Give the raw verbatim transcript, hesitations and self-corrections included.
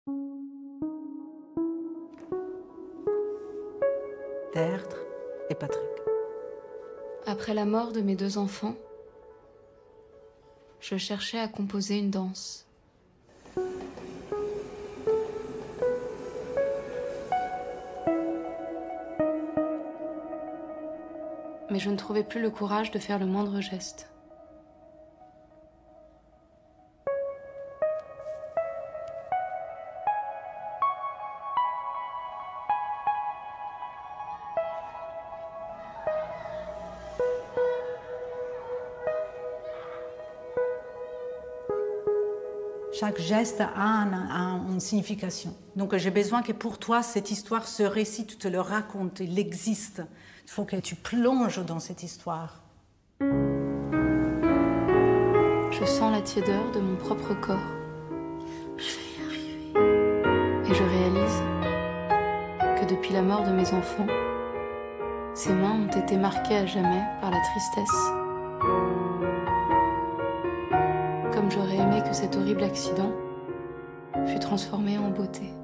Tertre et Patrick. Après la mort de mes deux enfants, je cherchais à composer une danse. Mais je ne trouvais plus le courage de faire le moindre geste. Chaque geste a, un, a une signification. Donc j'ai besoin que pour toi, cette histoire, ce récit, tu te le racontes, il existe. Il faut que tu plonges dans cette histoire. Je sens la tiédeur de mon propre corps. Je vais y arriver. Et je réalise que depuis la mort de mes enfants, ces mains ont été marquées à jamais par la tristesse. Comme j'aurais aimé que cet horrible accident fût transformé en beauté.